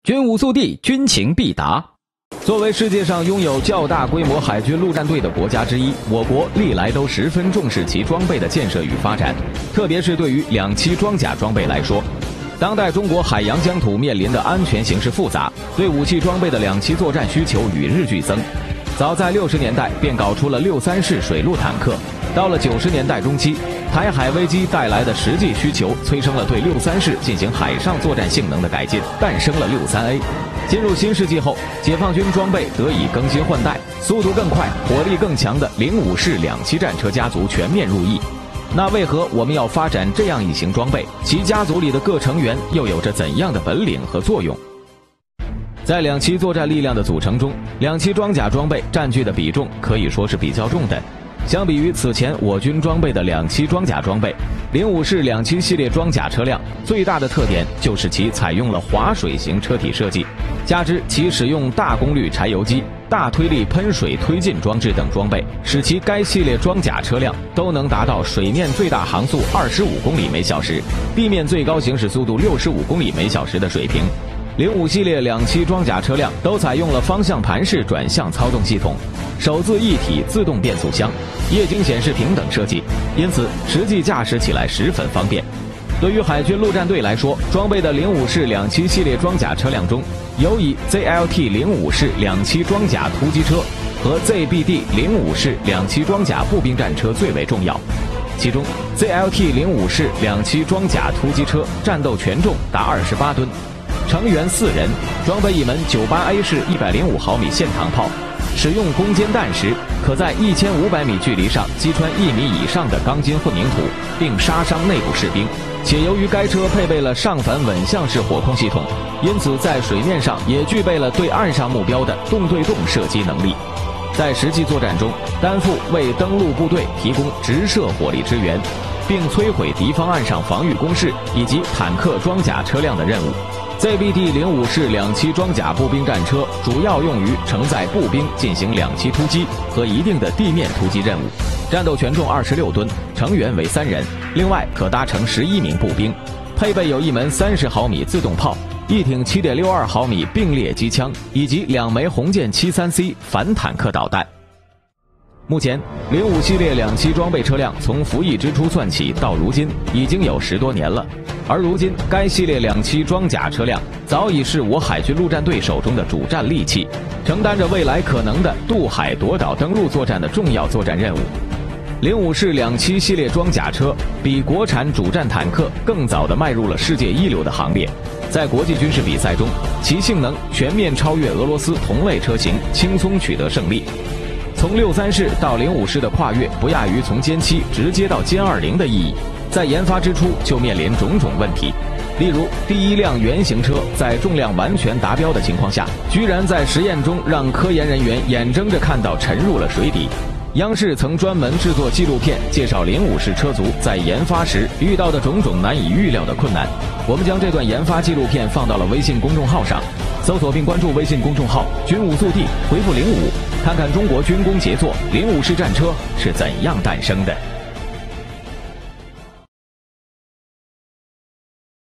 军武速递，军情必达。作为世界上拥有较大规模海军陆战队的国家之一，我国历来都十分重视其装备的建设与发展，特别是对于两栖装甲装备来说，当代中国海洋疆土面临的安全形势复杂，对武器装备的两栖作战需求与日俱增。早在60年代便搞出了63式水陆坦克，到了90年代中期，台海危机带来的实际需求催生了对63式进行海上作战性能的改进，诞生了63A。进入新世纪后，解放军装备得以更新换代，速度更快、火力更强的05式两栖战车家族全面入役。那为何我们要发展这样一型装备？其家族里的各成员又有着怎样的本领和作用？在两栖作战力量的组成中，两栖装甲装备占据的比重可以说是比较重的。相比于此前我军装备的两栖装甲装备，05式两栖系列装甲车辆最大的特点就是其采用了滑水型车体设计，加之其使用大功率柴油机、大推力喷水推进装置等装备，使其该系列装甲车辆都能达到水面最大航速25公里每小时，地面最高行驶速度65公里每小时的水平。05系列两栖装甲车辆都采用了方向盘式转向操纵系统，手自一体自动变速箱，液晶显示屏等设计，因此实际驾驶起来十分方便。对于海军陆战队来说，装备的05式两栖系列装甲车辆中，有以 ZLT-05 式两栖装甲突击车和 ZBD-05 式两栖装甲步兵战车最为重要。其中 ZLT-05 式两栖装甲突击车战斗权重达28吨，成员4人，装备一门98A 式105毫米线膛炮，使用攻坚弹时，可在1500米距离上击穿1米以上的钢筋混凝土，并杀伤内部士兵。且由于该车配备了上反稳向式火控系统，因此在水面上也具备了对岸上目标的动对动射击能力。在实际作战中，担负为登陆部队提供直射火力支援，并摧毁敌方岸上防御工事以及坦克装甲车辆的任务。ZBD-05 式两栖装甲步兵战车主要用于承载步兵进行两栖突击和一定的地面突击任务，战斗权重26吨，成员为3人，另外可搭乘11名步兵，配备有一门30毫米自动炮、一挺7.62毫米并列机枪以及2枚红箭 73C 反坦克导弹。目前05系列两栖装备车辆从服役之初算起到如今已经有10多年了，而如今该系列两栖装甲车辆早已是我海军陆战队手中的主战利器，承担着未来可能的渡海夺岛登陆作战的重要作战任务。05式两栖系列装甲车比国产主战坦克更早地迈入了世界一流的行列，在国际军事比赛中，其性能全面超越俄罗斯同类车型，轻松取得胜利。从63式到05式的跨越不亚于从歼7直接到歼20的意义，在研发之初就面临种种问题，例如第一辆原型车在重量完全达标的情况下，居然在实验中让科研人员眼睁着看到沉入了水底。央视曾专门制作纪录片介绍05式车族在研发时遇到的种种难以预料的困难，我们将这段研发纪录片放到了微信公众号上，搜索并关注微信公众号军武速递，回复05，看看中国军工杰作05式战车是怎样诞生的。